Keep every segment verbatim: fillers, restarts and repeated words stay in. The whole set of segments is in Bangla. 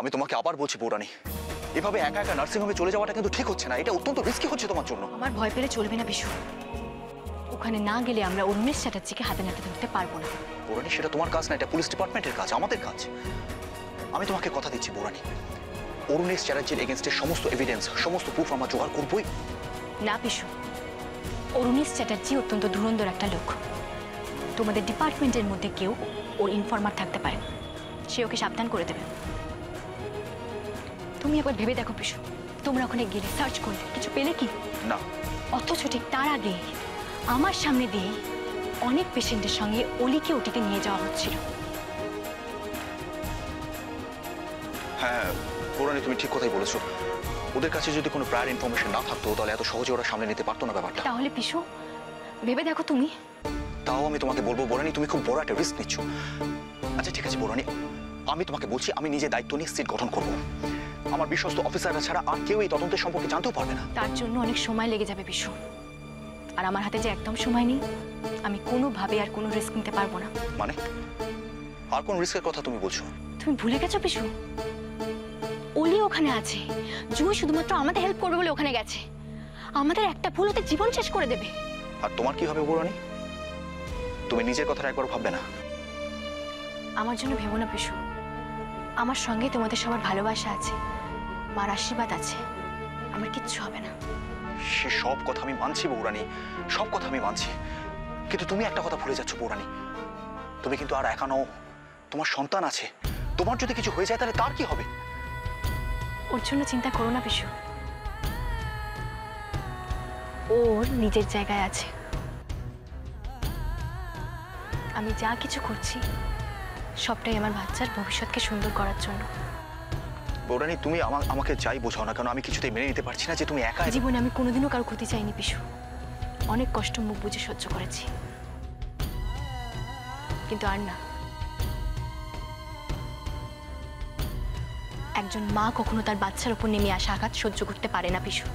আমি তোমাকে আবার বলছি পৌরাণী, এভাবে একা একা নার্সিং হোমে চলে যাওয়াটা কিন্তু ঠিক হচ্ছে না। এটা অত্যন্ত রিস্কি হচ্ছে তোমার জন্য। আমার ভয় পেলে চলবে না বিশু। ওখানে না গেলে আমরা উর্মিশ চ্যাটার্জিকে হাতে নাতে ধরতে পারবো না। পৌরাণী, সেটা তোমার কাজ না, এটা পুলিশ ডিপার্টমেন্টের কাজ, আমাদের কাজ। আমি তোমাকে কথা দিচ্ছি পৌরাণী, অরুণেশ চ্যাটার্জির এগেনস্টে সমস্ত এভিডেন্স, সমস্ত প্রুফ আমরা জোগাড় করবই। না বিশু, অরুণেশ চ্যাটার্জি অত্যন্ত ধুরন্ধর একটা লোক। তোমাদের ডিপার্টমেন্টের মধ্যে কেউ ওর ইনফরমার থাকতে পারে, সে ওকে সাবধান করে দেবে। তুমি একবার ভেবে দেখো বিশু, তোমরা ওখানে গেলে সার্চ করলে কিছু পেলে কি না? অথচ ঠিক তার আগে আমার সামনে দিয়ে অনেক পেশেন্টের সঙ্গে অলিকে ওটিতে নিয়ে যাওয়া হচ্ছিল। হ্যাঁ পৌরাণী, তুমি ঠিক কথাই বলেছো। ওদের কাছে যদি কোনো প্রায়র ইনফরমেশন না থাকতো তাহলে এত সহজে ওরা সামনে নিতে পারতো না ব্যাপারটা। তাহলে বিশু ভেবে দেখো তুমি। তাও আমি তোমাকে বলবো পৌরাণী, তুমি খুব বড় একটা রিস্ক নিচ্ছ। আচ্ছা ঠিক আছে পৌরাণী, আমি তোমাকে বলছি আমি নিজে দায়িত্ব নিয়ে সিট গঠন করব। আমার বিশ্বস্ত অফিসাররা ছাড়া আর কেউ এই তদন্তের সম্পর্কে জানতেও পারবে না। তার জন্য অনেক সময় লেগে যাবে বিশু, আর আমার হাতে যে একদম সময় নেই। আমি কোনোভাবে আর কোনো রিস্ক নিতে পারবো না। মানে আর কোন রিস্কের কথা তুমি বলছো? তুমি ভুলে গেছো বিশু, অলি ওখানে আছে। জুই শুধুমাত্র আমাদের হেল্প করবে বলে ওখানে গেছে। আমাদের একটা ভুল ওদের জীবন শেষ করে দেবে। আর তোমার কি হবে পৌরাণী? তুমি নিজের কথা একবার ভাববে না? আমার জন্য ভেবো না বিশু, আমার সঙ্গে তোমাদের সবার ভালোবাসা আছে, মার আশীর্বাদ আছে, আমার কিচ্ছু হবে না। সে সব কথা আমি মানছি পৌরাণী, সব কথা আমি মানছি, কিন্তু তুমি একটা কথা ভুলে যাচ্ছ পৌরাণী, তুমি কিন্তু আর একা নও, তোমার সন্তান আছে। তোমার যদি কিছু হয়ে যায় তাহলে তার কি হবে? ওর জন্য চিন্তা করো না বিশু, ওর নিজের জায়গায় আছে। আমি যা কিছু করছি সবটাই আমার বাচ্চার ভবিষ্যৎকে সুন্দর করার জন্য। পৌরাণী, তুমি আমাকে যাই বোঝাও না কেন, আমি কিছুতেই মেনে নিতে পারছি না যে তুমি একা। জীবনে আমি কোনোদিনও কারো ক্ষতি চাইনি বিশু, অনেক কষ্ট মুখ বুঝে সহ্য করেছি, কিন্তু আর না। একজন মা কখনো তার বাচ্চার উপর নেমে আসা আঘাত সহ্য করতে পারে না বিশু।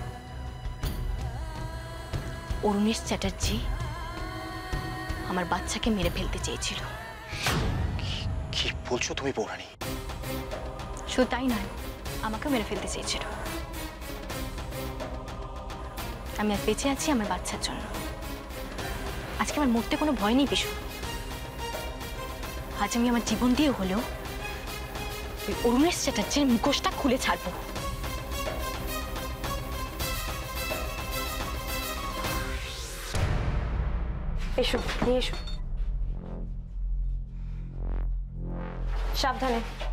অরুণেশ চ্যাটার্জি আমার বাচ্চাকে মেরে ফেলতে চেয়েছিল। কি বলছো তুমি পৌরাণী? শুধু তাই নয়, আমাকেও মেরে ফেলতে চেয়েছিল। আমি আর বেঁচে আছি আমার বাচ্চার জন্য। আজকে আমার মরতে কোনো ভয় নেই বিশু। আজ আমি আমার জীবন দিয়ে হলেও ওই অরুণেশ চ্যাটার্জির মুখোশটা খুলে ছাড়বো। এসো, নিয়ে এসো, সাবধানে।